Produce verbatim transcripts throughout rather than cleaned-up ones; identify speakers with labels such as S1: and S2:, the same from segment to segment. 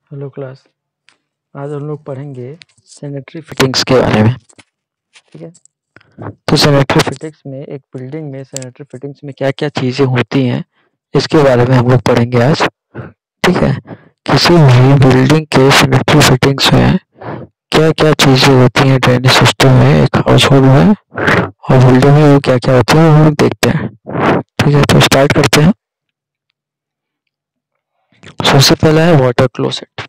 S1: Hello class. आज हम लोग पढ़ेंगे सैनिटरी फिटिंग्स के बारे में। ठीक है, तो सैनिटरी फिटिंग्स में एक बिल्डिंग में सैनिटरी फिटिंग्स में क्या क्या चीज़ें होती हैं इसके बारे में हम लोग पढ़ेंगे आज। ठीक है, किसी भी बिल्डिंग के सैनिटरी फिटिंग्स में क्या क्या चीज़ें होती हैं ड्रेनेज सिस्टम में, एक हाउस होल्ड में और बिल्डिंग में वो क्या क्या होती है हम लोग देखते हैं। ठीक है, तो स्टार्ट करते हैं। सबसे पहला है वाटर क्लोसेट।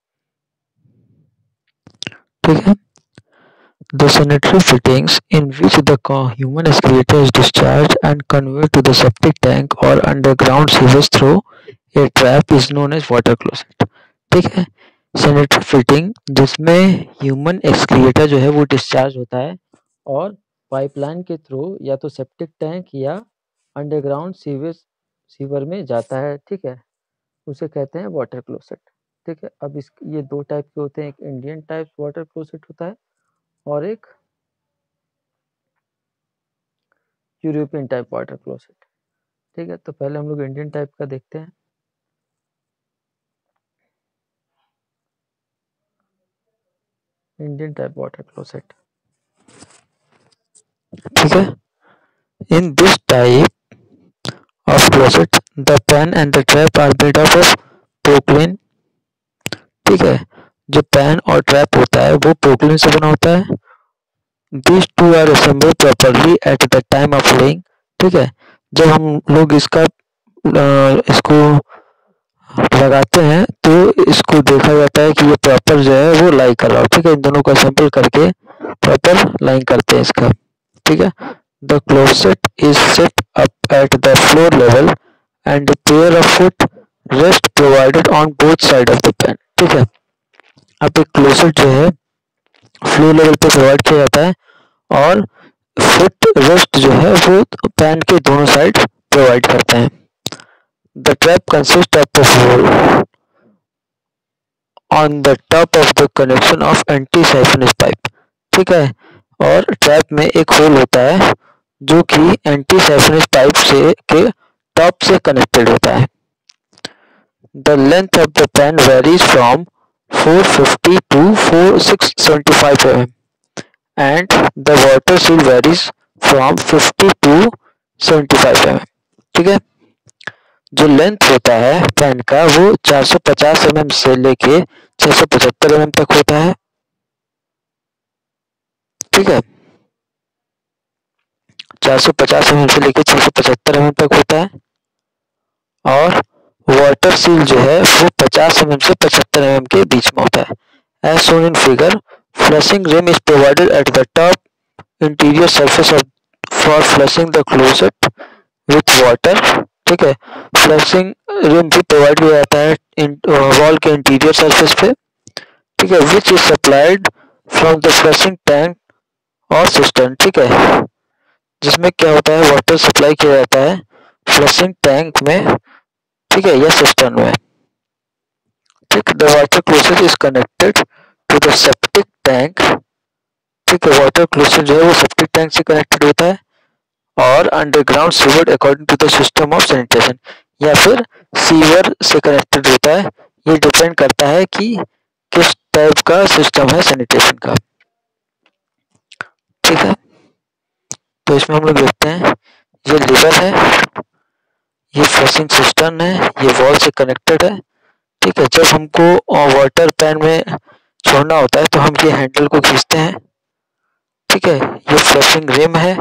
S1: ठीक है, the sanitary fittings in which the human excreta is discharged and conveyed to the septic tank or underground sewage through a trap is known as water closet। ठीक है, सैनिटरी फिटिंग जिसमें human excreta जो है वो discharge होता है और pipeline के थ्रू या तो सेप्टिक टैंक या अंडरग्राउंड सीवेज सीवर में जाता है। ठीक है, उसे कहते हैं वाटर क्लोसेट। ठीक है, अब इस ये दो टाइप के होते हैं, एक इंडियन टाइप वाटर क्लोसेट होता है और एक यूरोपियन टाइप वाटर क्लोसेट। ठीक है, तो पहले हम लोग इंडियन टाइप का देखते हैं। Indian type water closet. ठीक है, in this type of closet the pan and the trap are made up of porcelain. ठीक है, जो पैन और ट्रैप होता है वो पोक्लिन से बना होता है। This two are assembled properly at the time of laying. ठीक है, जब हम लोग इसका इसको लगाते हैं तो इसको देखा जाता है कि ये प्रॉपर जो है वो लाई कर रहा हो। ठीक है, इन दोनों को असेंबल करके प्रॉपर लाइन करते हैं इसका। ठीक है, the closet is set up at the floor level and pair of foot rest provided on both side of the pan. ठीक है, अब एक क्लोसेट जो है फ्लोर लेवल पे प्रोवाइड किया जाता है और फुट रेस्ट जो है वो पैन के दोनों साइड प्रोवाइड करते हैं। The trap consists of a hole on the top of the connection of anti-siphonous pipe। ठीक है, और ट्रैप में एक होल होता है जो कि एंटी साइफोनस पाइप से के टॉप से कनेक्टेड होता है। The length of the pan varies from four fifty to six seventy-five millimeters and the water seal varies from fifty to seventy-five millimeters। ठीक है, जो लेंथ होता है पैन का वो चार सौ पचास एम एम से लेके छह सौ पचहत्तर एम एम तक होता है। ठीक है, चार सौ पचास एम एम से लेके छह सौ पचहत्तर एम एम तक होता है और वाटर सील जो है वो पचास एम एम से पचहत्तर एम एम के बीच में होता है। As shown in figure, flushing rim is provided at the top interior surface of for flushing the closet with water. ठीक है, फ्लशिंग रिम भी प्रोवाइड किया जाता है वॉल के इंटीरियर सरफेस पे। ठीक है, which is supplied from the flushing tank और सिस्टर्न। ठीक है, जिसमें क्या होता है वाटर सप्लाई किया जाता है फ्लशिंग टैंक में। ठीक है, या सिस्टर्न में। ठीक, the water closet is connected to the septic tank. ठीक है, वाटर क्लोसेट जो है वो सेप्टिक टैंक से कनेक्टेड होता है और underground sewer according to the system of sanitation, या फिर सीवर से कनेक्टेड होता है। ये डिपेंड करता है कि किस टाइप का सिस्टम है सैनिटेशन का। ठीक है, तो इसमें हम लोग देखते हैं ये लीवर है, ये फ्लशिंग सिस्टम है, ये वॉल से कनेक्टेड है। ठीक है, जब हमको वाटर पैन में छोड़ना होता है तो हम ये हैंडल को खींचते हैं। ठीक है, ये फ्लशिंग रिम है।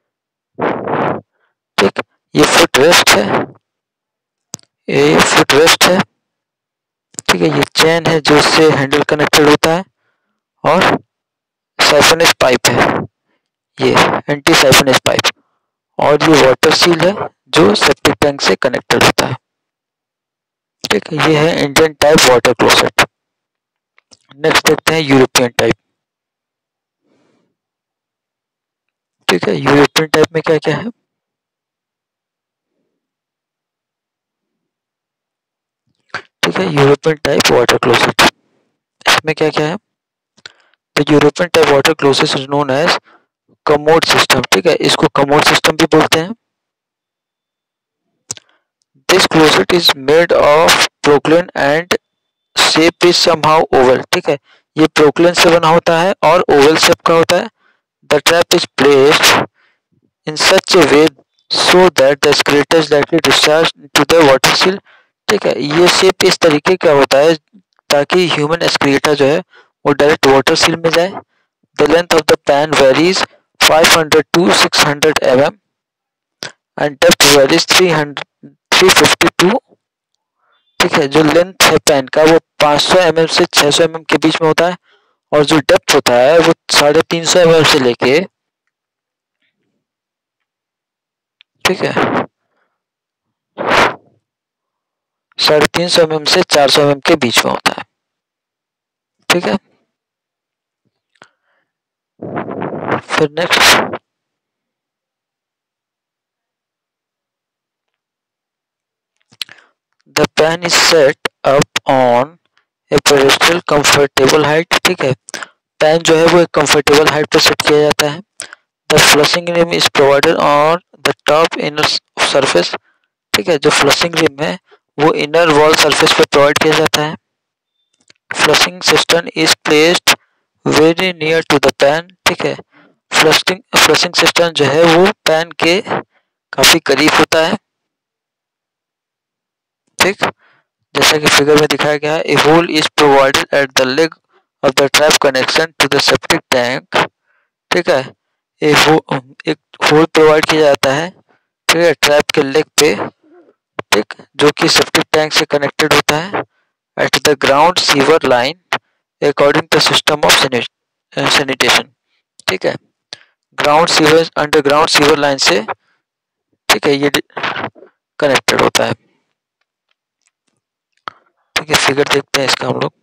S1: ठीक, ये फुट रेस्ट है, ये फुट रेस्ट है। ठीक है, ये चेन है जो इससे हैंडल कनेक्टेड होता है और साइफोनस पाइप है, ये एंटी साइफोनस पाइप, और ये वाटर सील है जो सेप्टिक टैंक से कनेक्टेड होता है। ठीक है, ये है Indian type water closet. Next देखते हैं यूरोपियन टाइप। ठीक है, यूरोपियन टाइप में क्या क्या है। ठीक है, यूरोपियन टाइप वाटर क्लोसेट, इसमें क्या क्या है। तो European type water closet is known as commode system. ठीक है, इसको कमोड सिस्टम भी बोलते हैं। This closet is made of porcelain and shape is somehow oval, ठीक है, ये प्रोक्लेन से बना होता है और ओवल शेप का होता है। The trap is placed in such a way so that the excreta is directly discharge to the water seal, ठीक है, ये शेप इस तरीके का होता है ताकि ह्यूमन एक्सक्रीटर जो है वो डायरेक्ट वाटर सील में जाए। The length of the pan varies five hundred to six hundred millimeters and depth varies three hundred three fifty-two, ठीक है, जो लेंथ है पैन का वो five hundred एम एम से six hundred एम एम के बीच में होता है और जो डेप्थ होता है वो साढ़े तीन सौ एम एम से लेके, ठीक है, साढ़े तीन सौ एम एम से चार सौ एम एम के बीच में होता है, ठीक है। फिर next, the pan is set up on a pedestal comfortable height, ठीक है, पैन जो है वो एक कंफर्टेबल हाइट पर सेट किया जाता है। The flushing rim is provided on the top inner surface, ठीक है, जो फ्लशिंग रिम है वो इनर वॉल सरफेस पे प्रोवाइड किया जाता है। Flushing system is placed very near to the pan, ठीक है, फ्लशिंग फ्लशिंग सिस्टम जो है वो पैन के काफी करीब होता है, ठीक, जैसा कि फिगर में दिखाया गया है। A hole is provided at the leg of the trap connection to the septic tank, ठीक है, ए हो, एक होल प्रोवाइड किया जाता है, ठीक है, ट्रैप के लेग पे, ठीक, जो कि सेप्टिक टैंक से कनेक्टेड होता है at the ground sewer line according to system of sanitation, ठीक है, ground sewer underground sewer line से, ठीक है, ये कनेक्टेड होता है, ठीक है। फिगर देखते हैं इसका हम लोग,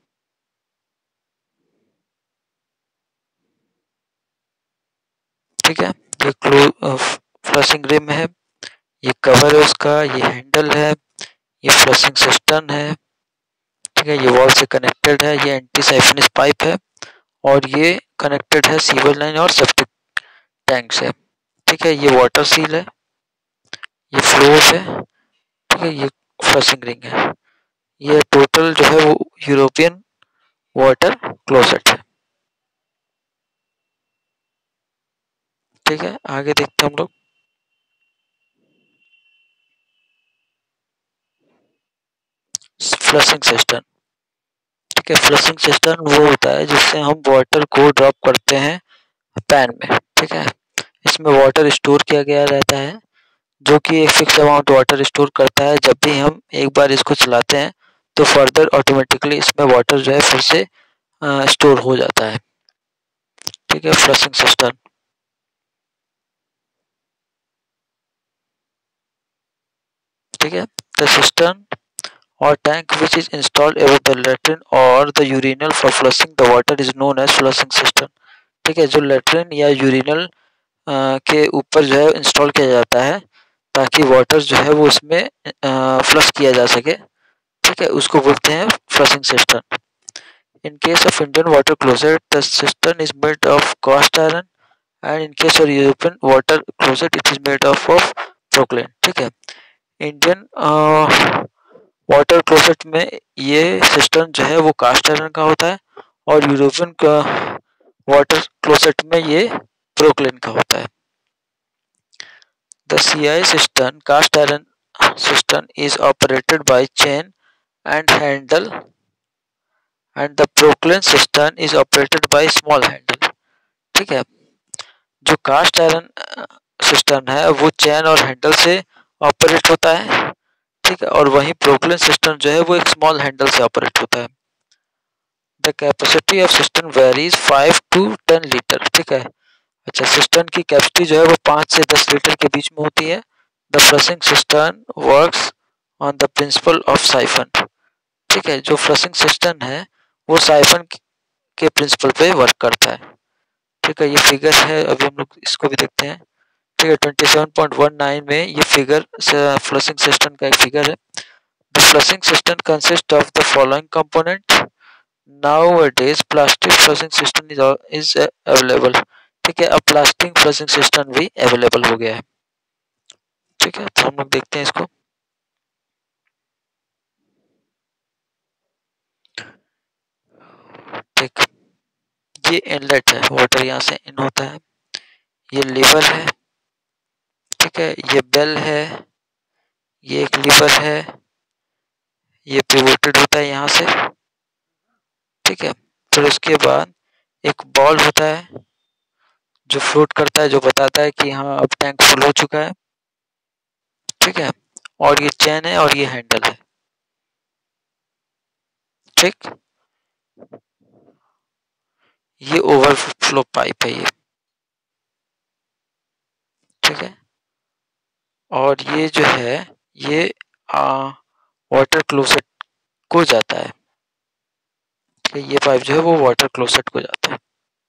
S1: ठीक है, ये क्लोज फ्लशिंग रिम है, ये कवर है उसका, ये हैंडल है, ये फ्लशिंग सिस्टम है, ठीक है, ये वॉल से कनेक्टेड है, ये एंटी साइफिनिस पाइप है और ये कनेक्टेड है सीवर लाइन और सेप्टिक टैंक से, ठीक है, ये वाटर सील है, ये फ्लोर है, ठीक है, ये फ्लशिंग रिंग है, ये टोटल जो है वो यूरोपियन वाटर क्लोसेट है, ठीक है। आगे देखते हैं हम लोग, फ्लशिंग सिस्टम, ठीक है, फ्लशिंग सिस्टम वो होता है जिससे हम वाटर को ड्रॉप करते हैं पैन में, ठीक है, इसमें वाटर स्टोर किया गया रहता है जो कि एक फिक्स अमाउंट वाटर स्टोर करता है। जब भी हम एक बार इसको चलाते हैं तो फर्दर ऑटोमेटिकली इसमें वाटर जो है फिर से स्टोर हो जाता है, ठीक है, फ्लशिंग सिस्टम, ठीक है। The system or tank which is installed over the latrine or the urinal for flushing the water is known as flushing system, ठीक है, जो लेट्रिन या यूरिनल के ऊपर जो है इंस्टॉल किया जाता है ताकि वाटर जो है वो उसमें फ्लश किया जा सके, ठीक है, उसको बोलते हैं flushing system. In case of Indian water closet the system is made of cast iron and in case of European water closet it is made of of porcelain, ठीक है। इंडियन वाटर क्लोसेट में ये system जो है वो cast iron का होता है और यूरोपियन का वाटर क्लोसेट में ये प्रोक्लेन का होता है। The CI system cast iron system is operated by chain and handle and the porcelain system is operated by small handle, ठीक है, जो कास्ट आयरन सिस्टम है वो चेन और हैंडल से ऑपरेट होता है, ठीक है, और वहीं प्रोक्लेन सिस्टम जो है वो एक स्मॉल हैंडल से ऑपरेट होता है। The capacity of system varies five to ten litre, ठीक है, अच्छा, सिस्टम की कैपेसिटी जो है वो पाँच से दस लीटर के बीच में होती है। The flushing system works on the principle of siphon, ठीक है, जो फ्लशिंग सिस्टम है वो साइफन के प्रिंसिपल पे वर्क करता है, ठीक है, ये फिगर है, अभी हम लोग इसको भी देखते हैं, ठीक है, twenty seven point one nine में ये फिगर फ्लशिंग सिस्टम का एक फिगर है। The flushing system consist of the following component, nowadays plastic flushing system is is available, ठीक है, अब प्लास्टिक फ्लशिंग सिस्टम भी अवेलेबल हो गया है, ठीक है, तो हम लोग देखते हैं इसको। ये इनलेट है, वाटर यहाँ से इन होता है। ये लीवर है, ठीक है, ये बेल है, ये एक लीवर है, ये पिवोटेड होता है यहाँ से, ठीक है। फिर उसके बाद एक बॉल होता है जो फ्लोट करता है, जो बताता है कि हाँ अब टैंक फुल हो चुका है, ठीक है। और ये चैन है और ये हैंडल है, ठीक। ये ओवरफ्लो पाइप है ये, ठीक है। और ये जो है ये आ, वाटर क्लोसेट को जाता है, ठीक है। ये पाइप जो है वो वाटर क्लोसेट को जाता है,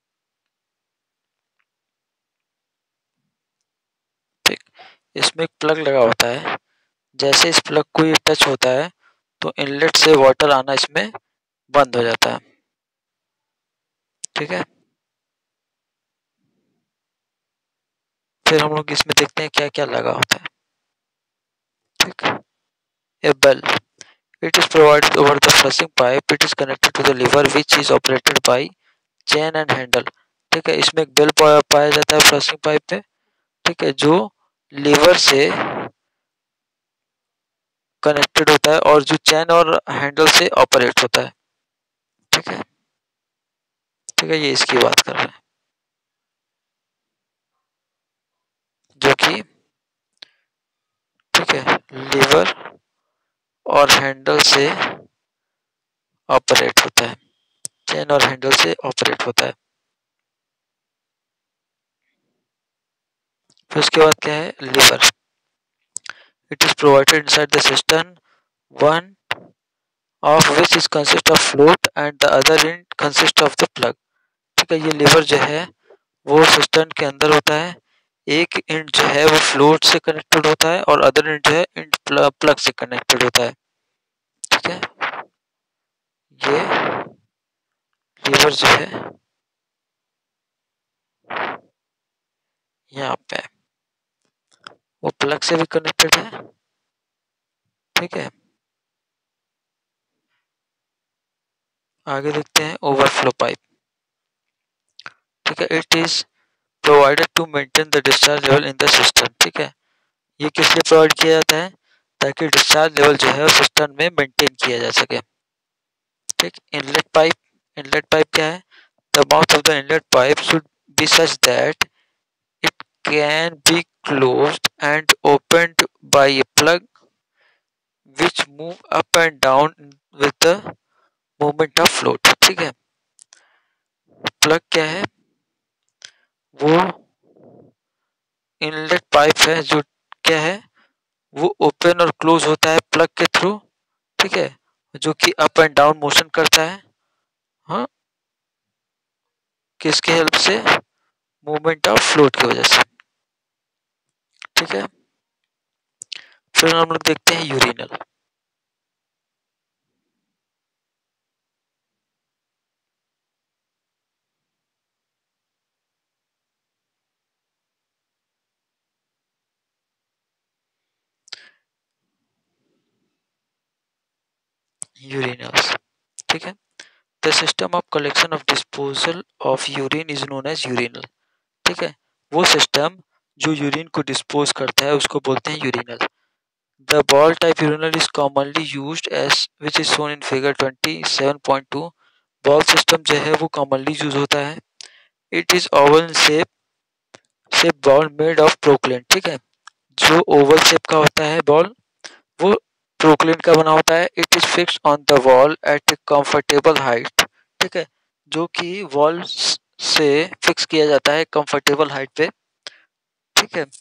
S1: ठीक। इसमें एक प्लग लगा होता है, जैसे इस प्लग को ये टच होता है तो इनलेट से वाटर आना इसमें बंद हो जाता है, ठीक है। फिर हम लोग इसमें देखते हैं क्या क्या लगा होता है, ठीक। A bell, it is provided over the flushing pipe, it is connected to the lever which is operated by chain and handle, ठीक है। इसमें एक बेल पाया जाता है फ्लशिंग पाइप पे, ठीक है, जो लीवर से कनेक्टेड होता है और जो चैन और हैंडल से ऑपरेट होता है, ठीक है, ठीक है। ये इसकी बात कर रहे हैं जो कि, ठीक है, लीवर और हैंडल से ऑपरेट होता है, चैन और हैंडल से ऑपरेट होता है। फिर उसके बाद क्या है, lever, it is provided inside the system, one of which is consist of float and the other end consist of the plug, ठीक है। ये लीवर जो है वो सिस्टम के अंदर होता है, एक एंड जो है वो फ्लोट से कनेक्टेड होता है और अदर एंड जो है एंड प्लग से कनेक्टेड होता है, ठीक है। ये लीवर जो है यहाँ पे वो प्लग से भी कनेक्टेड है, ठीक है। आगे देखते हैं ओवरफ्लो पाइप, ठीक है। It is provided to maintain the discharge level in the system, ठीक है। ये किस लिए प्रोवाइड किया जाता है, ताकि डिस्चार्ज लेवल जो है सिस्टम में मेंटेन किया जा सके, ठीक। इनलेट पाइप, इनलेट पाइप क्या है, the mouth of the inlet pipe should be such that it can be closed and opened by a plug which move up and down with the movement of float, ठीक है। Plug क्या है, वो inlet pipe है जो क्या है वो ओपन और क्लोज होता है प्लग के थ्रू, ठीक है, जो कि अप एंड डाउन मोशन करता है, हाँ, किसके हेल्प से, मूवमेंट ऑफ फ्लूइड की वजह से, ठीक है। फिर हम लोग देखते हैं यूरिनल, यूरिनल्स, ठीक है। The system of collection of disposal of urine is known as urinal, ठीक है। वो सिस्टम जो यूरिन को डिस्पोज करता है उसको बोलते हैं urinal. The ball type urinal is commonly used as which is shown in figure twenty seven point two. Ball system जो है वो कॉमनली यूज होता है। It is oval shape shape ball made of porcelain, ठीक है। जो Oval shape का होता है बॉल वो प्रोक्लेन का बना होता है। It is fixed on the wall at a comfortable height, ठीक है, जो कि वॉल से फिक्स किया जाता है कंफर्टेबल हाइट पे, ठीक है,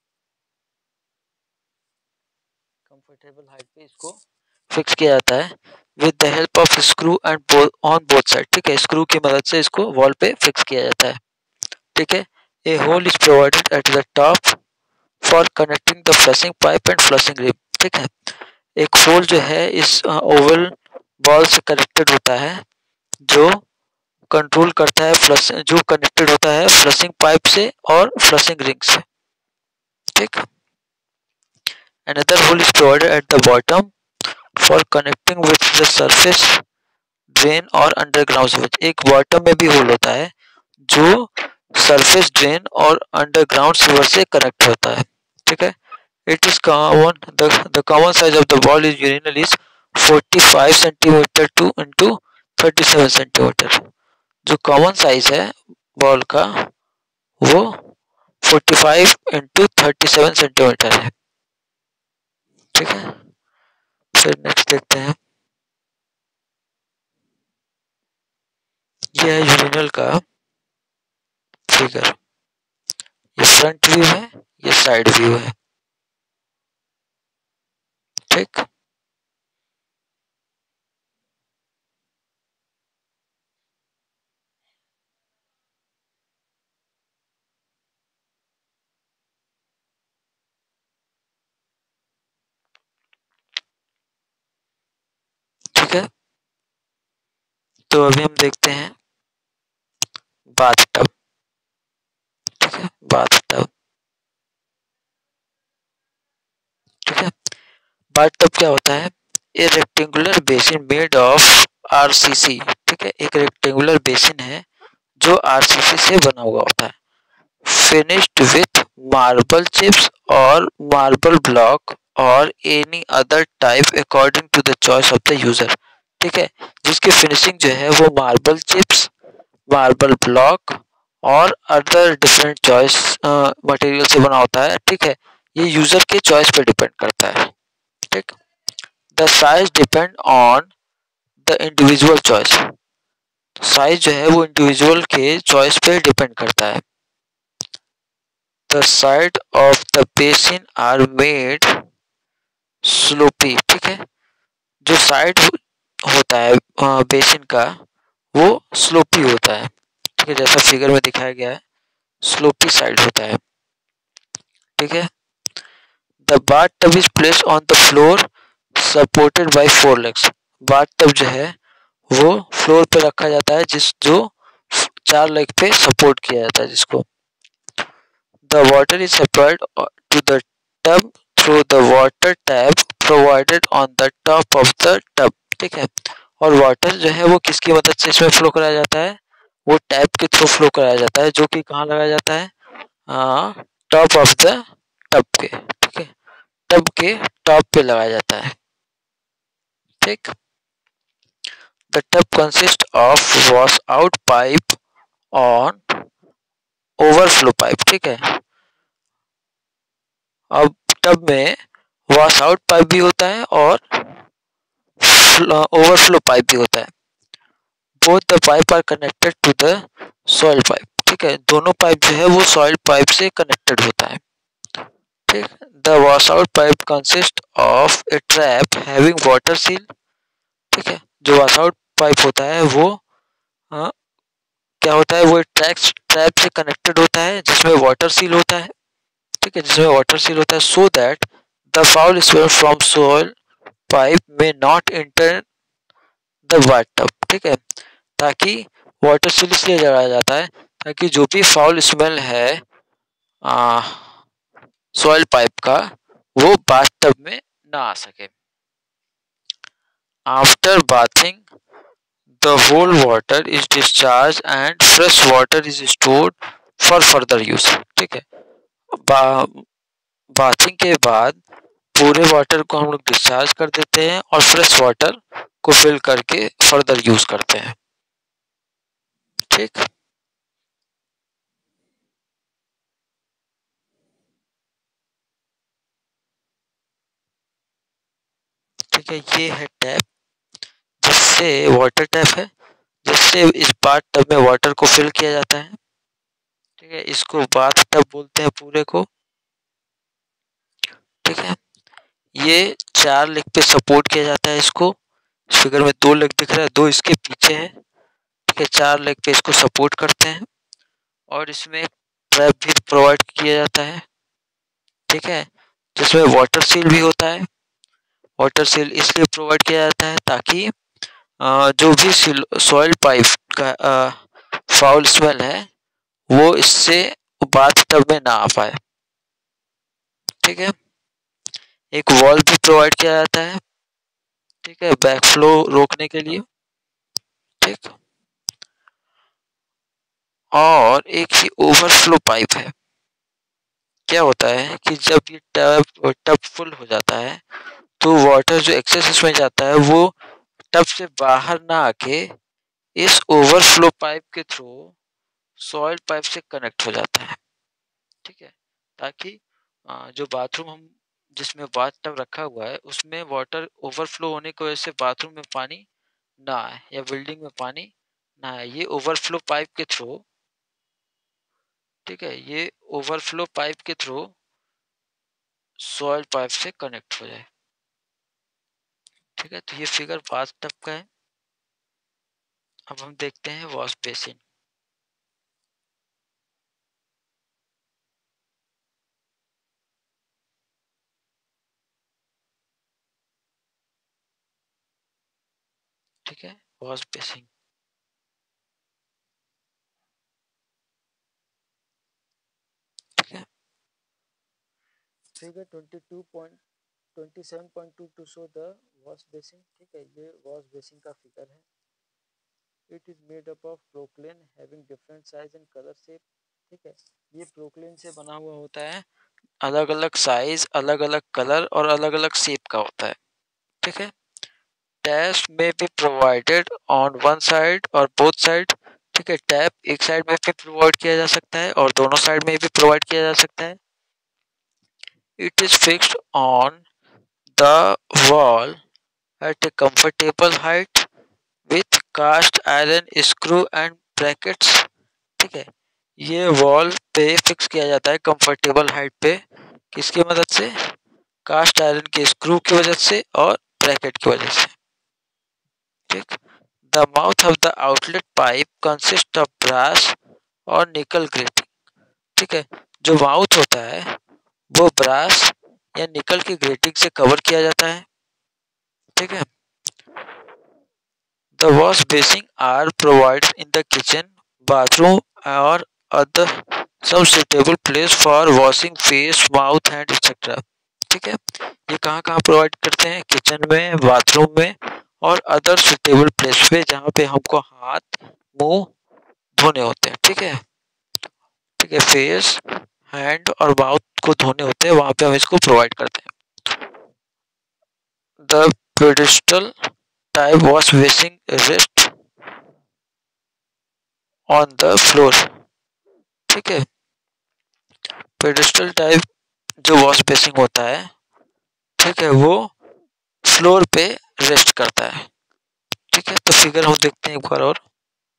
S1: कंफर्टेबल हाइट पे इसको फिक्स किया जाता है with the help of screw and on both side, ठीक है। स्क्रू की मदद से इसको वॉल पे फिक्स किया जाता है, ठीक है। A hole is provided at the top for connecting the flushing pipe and flushing rim, ठीक है। एक होल जो है इस ओवल बॉल से कनेक्टेड होता है जो कंट्रोल करता है फ्लश, जो कनेक्टेड होता है फ्लशिंग पाइप से और फ्लशिंग रिंग से, ठीक। Another hole is provided at the bottom for connecting with the surface drain और अंडरग्राउंड सीवेज। एक बॉटम में भी होल होता है जो सरफेस ड्रेन और अंडरग्राउंड सीवर से कनेक्ट होता है, ठीक है। It is common the the common size of the ball is urinal is forty-five centimetre to into thirty-seven centimetre. जो कॉमन साइज है बॉल का वो forty-five इंटू thirty-seven सेंटीमीटर है, ठीक है। फिर नेक्स्ट देखते हैं, यह है यूरिनल का फिगर। ये फ्रंट व्यू है, ये साइड व्यू है, ठीक। ठीक है, तो अभी हम देखते हैं बाथटब, ठीक है। बाथटब, ठीक है। बाथटब क्या होता है? A rectangular basin made of RCC, ठीक है। एक रेक्टेंगुलर बेसिन है जो आरसीसी से बना हुआ होता है, फिनिश्ड विथ मार्बल चिप्स और मार्बल ब्लॉक और any other type according to the choice of the user, ठीक है। जिसकी फिनिशिंग जो है वो मार्बल चिप्स, मार्बल ब्लॉक और अदर डिफरेंट चॉइस मटेरियल से बना होता है, ठीक है। ये यूजर के चॉइस पे डिपेंड करता है, ठीक। The size depend on the individual choice. Size जो है वो इंडिविजुअल के चॉइस पे डिपेंड करता है। The side of the basin are made sloppy, ठीक है। जो साइड होता है बेसिन का वो स्लोपी होता है, ठीक है। जैसा फिगर में दिखाया गया है, स्लोपी साइड होता है, ठीक है। The bathtub is placed on the floor supported by four legs. Bathtub जो है वो फ्लोर पे रखा जाता है जिस जो चार लेग पे सपोर्ट किया जाता है जिसको। The water is supplied to the tub through the water tap provided on the top of the tub, ठीक है। और वाटर जो है वो किसकी मदद से इसमें फ्लो कराया जाता है? वो टैप के थ्रू फ्लो कराया जाता है, जो कि कहाँ लगाया जाता है? टॉप ऑफ द टब के, ठीक है। टब के टॉप पे लगाया जाता है, ठीक। The tub consist of wash out pipe on overflow pipe, ठीक है। अब टब में वॉश आउट पाइप भी होता है और ओवरफ्लो पाइप भी होता है। Both the pipe are connected to the soil pipe, ठीक है। दोनों पाइप जो है वो सॉइल पाइप से कनेक्टेड होता है, ठीक। The wash out pipe consist of a trap having water seal, ठीक है। जो वॉश आउट पाइप होता है वो आ, क्या होता है? वो ट्रैप ट्रैप से कनेक्टेड होता है जिसमें वाटर सील होता है, ठीक है। जिसमें वाटर सील होता है so that the foul smell from soil pipe may not enter the bathtub, ठीक है। ताकि वाटर सील इसलिए लगाया जाता है ताकि जो भी फाउल स्मेल है सॉइल पाइप का वो बाथटब में ना आ सके। After bathing the whole water is discharge and fresh water is stored for further use, ठीक है। बा, बाथिंग के बाद पूरे वाटर को हम लोग डिस्चार्ज कर देते हैं और फ्रेश वाटर को फिल करके फर्दर यूज करते हैं, ठीक। ठीक है, ये है टैप, जिससे वाटर टैप है जिससे इस बाथटब में वाटर को फिल किया जाता है, ठीक है। इसको बाथटब बोलते हैं पूरे को, ठीक है। ये चार लेग पे सपोर्ट किया जाता है इसको। इस फिगर में दो लेग दिख रहा है, दो इसके पीछे है, ठीक है। चार लेग पे इसको सपोर्ट करते हैं और इसमें ट्रैप भी प्रोवाइड किया जाता है, ठीक है। जिसमें वाटर सील भी होता है। वाटर सील इसलिए प्रोवाइड किया जाता है ताकि जो भी सॉइल पाइप का फाउल स्मेल है वो इससे बाथटब में ना आ पाए, ठीक है। एक वॉल भी प्रोवाइड किया जाता है, ठीक है, बैकफ्लो रोकने के लिए। ठीक। और एक ही ओवरफ्लो पाइप है। क्या होता है कि जब ये टब टब फुल हो जाता है तो वाटर जो एक्सेस इसमें जाता है वो टब से बाहर ना आके इस ओवरफ्लो पाइप के थ्रू सॉइल पाइप से कनेक्ट हो जाता है, ठीक है, ताकि अ, जो बाथरूम हम जिसमें बाथ टब रखा हुआ है उसमें वाटर ओवरफ्लो होने की वजह से बाथरूम में पानी ना आए या बिल्डिंग में पानी ना आए। ये ओवरफ्लो पाइप के थ्रू, ठीक है, ये ओवरफ्लो पाइप के थ्रू सॉइल पाइप से कनेक्ट हो जाए। ठीक है, तो ये फिगर बाथ टब का है। अब हम देखते हैं वॉश बेसिन। ठीक है, वॉश बेसिन। ठीक है, figure twenty two point twenty seven point two two show the wash basin. ठीक है, ये वॉश बेसिन का फिगर है। It is made up of porcelain having different size and colour shape. ठीक है, ये प्रोक्लेन से बना हुआ होता है, अलग अलग साइज, अलग अलग कलर और अलग अलग शेप का होता है। ठीक है, टैप्स में भी प्रोवाइडेड ऑन वन साइड और बोथ साइड। ठीक है, टैप एक साइड में भी प्रोवाइड किया जा सकता है और दोनों साइड में भी प्रोवाइड किया जा सकता है। It is fixed on the wall at a comfortable height with cast iron screw and brackets. ठीक है, ये वॉल पे फिक्स किया जाता है कंफर्टेबल हाइट पे, किसकी मदद से? कास्ट आयरन के स्क्रू की वजह से और ब्रैकेट की वजह से। ठीक, the mouth of the outlet pipe consist of brass और निकल ग्रेटिंग। ठीक है, जो माउथ होता है वो ब्रास या निकल की ग्रेटिंग से कवर किया जाता है। ठीक है, the wash basin are provides in the kitchen, bathroom और अदर सब suitable place for washing face, mouth, hand etcetera. ठीक है, ये कहाँ कहाँ प्रोवाइड करते हैं? किचन में, बाथरूम में और अदर सुटेबल प्लेस पे जहाँ पे हमको हाथ मुंह धोने होते हैं। ठीक है, ठीक है, फेस, हैंड और माउथ को धोने होते हैं, वहां पे हम इसको प्रोवाइड करते हैं। The pedestal type wash basin rest on the floor. ठीक है, पेडिस्टल टाइप जो वॉश बेसिन होता है, ठीक है, वो फ्लोर पे रेस्ट करता है। ठीक है, तो फिगर हम देखते हैं एक बार और।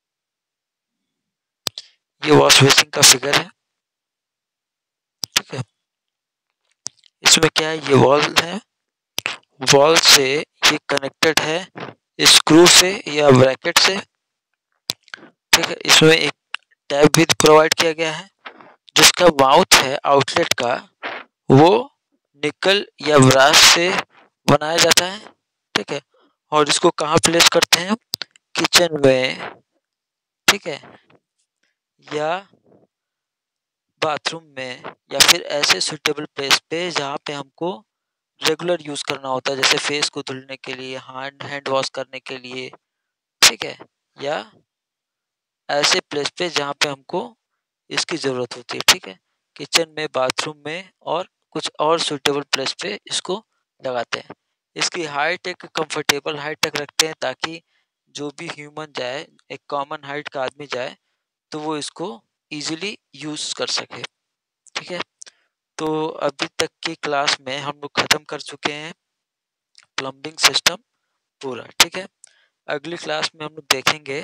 S1: ये वॉश बेसिन का फिगर है। ठीक है, इसमें क्या है? ये वॉल है, वॉल से ये कनेक्टेड है स्क्रू से या ब्रैकेट से। ठीक है, इसमें एक टैब भी प्रोवाइड किया गया है, जिसका माउथ है आउटलेट का वो निकल या ब्रास से बनाया जाता है। ठीक है, और इसको कहाँ प्लेस करते हैं? किचन में, ठीक है, या बाथरूम में या फिर ऐसे सुटेबल प्लेस पे जहाँ पे हमको रेगुलर यूज करना होता है, जैसे फेस को धुलने के लिए, हैंड हैंड वॉश करने के लिए। ठीक है, या ऐसे प्लेस पे जहाँ पे हमको इसकी ज़रूरत होती है। ठीक है, किचन में, बाथरूम में और कुछ और सुटेबल प्लेस पे इसको लगाते हैं। इसकी हाइट एक कंफर्टेबल हाइट तक रखते हैं ताकि जो भी ह्यूमन जाए, एक कॉमन हाइट का आदमी जाए तो वो इसको इजीली यूज कर सके। ठीक है, तो अभी तक की क्लास में हम लोग खत्म कर चुके हैं प्लम्बिंग सिस्टम पूरा। ठीक है, अगली क्लास में हम लोग देखेंगे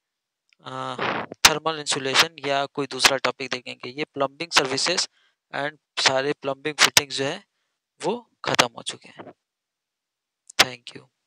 S1: थर्मल इंसुलेशन या कोई दूसरा टॉपिक देखेंगे। ये प्लम्बिंग सर्विसेज एंड सारे प्लम्बिंग फिटिंग्स जो है वो खत्म हो चुके हैं। Thank you.